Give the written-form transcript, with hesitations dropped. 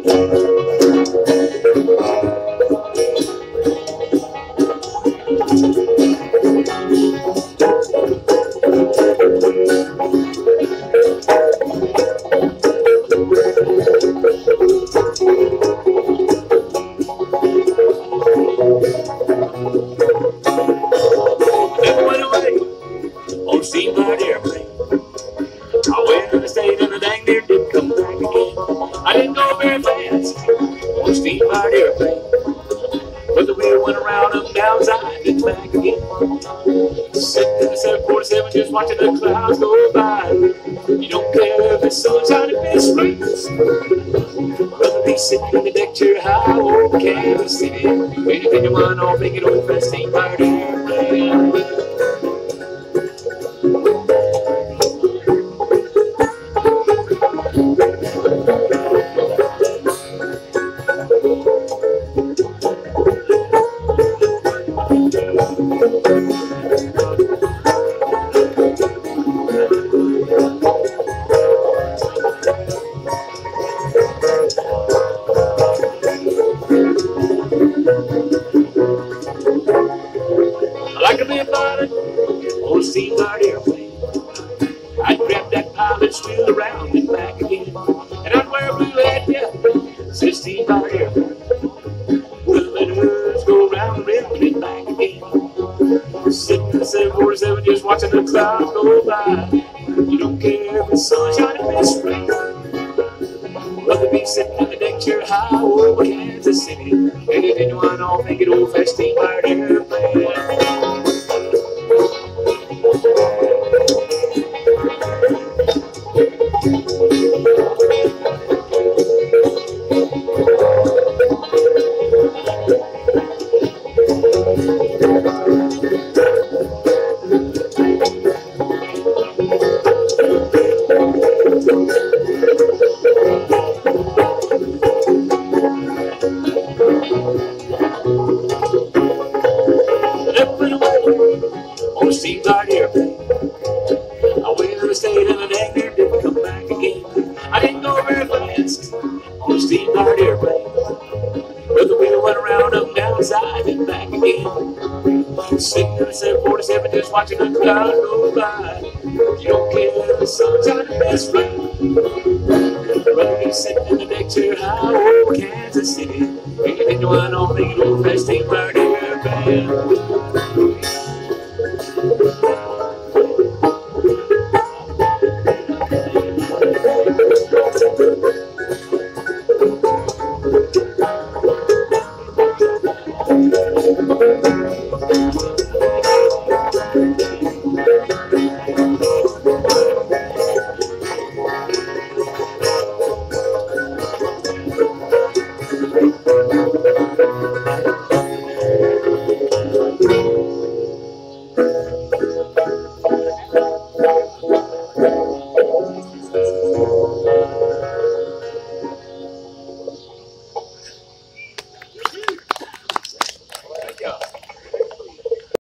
Steamboat airplane. I went to the state and the dang near did come back again. I didn't go very fast on a steamboat airplane, but the wheel went around up and downside and back again. Sitting in the 747 just watching the clouds go by. You don't care if it's sunshine or if it's rain. Rather be sitting in the deck chair high over Kansas City. Anything you want, I'll make it over that steamboat airplane. I like to be a pilot on a steamboat airplane. I'd grab that pilot's wheel around and back again, and I'd wear a blue hat, yeah, says steamboat airplane. We'll let hers go round and round and back again. Sitting in the 747 just watching the clouds go by. You don't care if it's sunshine or if it's rain. Rather be sitting in the deck chair high over Kansas City. Anything you want, I'll make it over that steamboat airplane. On a steamboat airplane. I went to the state and the dang near didn't come back again. I didn't go very fast on a steamboat airplane, but the wheel went around up and downside and back again. Sitting in the 747 just watching the clouds go by. You don't care if the sun's on the best rain. Rather be sitting in the deck chair high over Kansas City. Anything you want, I'll make it over that steamboat airplane.